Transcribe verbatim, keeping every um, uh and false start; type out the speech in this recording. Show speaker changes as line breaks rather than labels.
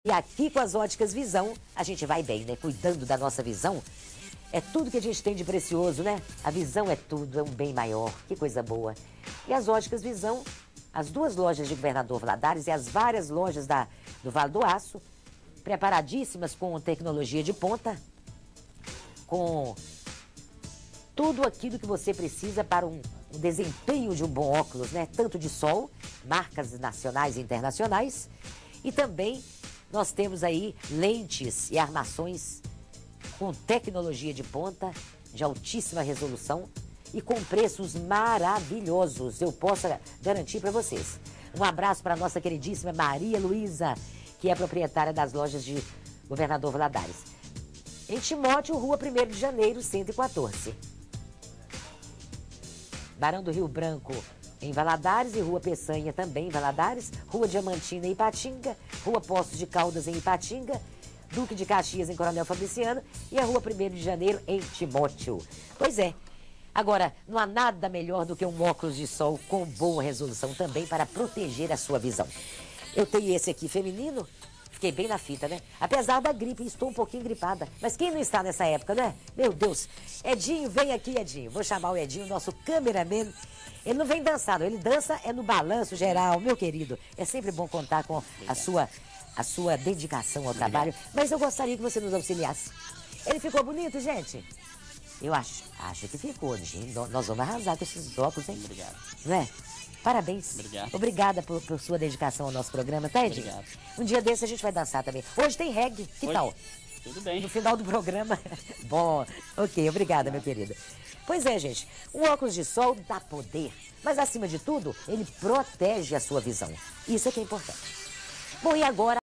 E aqui com as óticas Visão, a gente vai bem, né? Cuidando da nossa visão. É tudo que a gente tem de precioso, né? A visão é tudo, é um bem maior. Que coisa boa. E as óticas Visão, as duas lojas de Governador Valadares e as várias lojas da, do Vale do Aço, preparadíssimas com tecnologia de ponta, com tudo aquilo que você precisa para um, um desempenho de um bom óculos, né? Tanto de sol, marcas nacionais e internacionais, e também nós temos aí lentes e armações com tecnologia de ponta, de altíssima resolução e com preços maravilhosos, eu posso garantir para vocês. Um abraço para a nossa queridíssima Maria Luísa, que é proprietária das lojas de Governador Valadares. Em Timóteo, Rua primeiro de Janeiro, cento e quatorze. Barão do Rio Branco, em Valadares, e Rua Peçanha, também em Valadares. Rua Diamantina, em Ipatinga. Rua Poços de Caldas, em Ipatinga. Duque de Caxias, em Coronel Fabriciano. E a Rua primeiro de Janeiro, em Timóteo. Pois é. Agora, não há nada melhor do que um óculos de sol com boa resolução também para proteger a sua visão. Eu tenho esse aqui feminino. Fiquei bem na fita, né? Apesar da gripe, estou um pouquinho gripada. Mas quem não está nessa época, né? Meu Deus. Edinho, vem aqui, Edinho. Vou chamar o Edinho, nosso cameraman. Ele não vem dançando, ele dança é no balanço geral, meu querido. É sempre bom contar com a sua, a sua dedicação ao trabalho. Mas eu gostaria que você nos auxiliasse. Ele ficou bonito, gente? Eu acho, acho que ficou, Edinho. Nós vamos arrasar com esses óculos, hein?
Obrigado.
Não é? Parabéns.
Obrigado.
Obrigada por, por sua dedicação ao nosso programa, tá, Edinho?
Obrigado.
Um dia desse a gente vai dançar também. Hoje tem reggae, que
Hoje?
tal?
Tudo bem.
No final do programa. Bom, ok, obrigada, meu querido. Pois é, gente, um óculos de sol dá poder, mas acima de tudo, ele protege a sua visão. Isso é que é importante. Bom, e agora?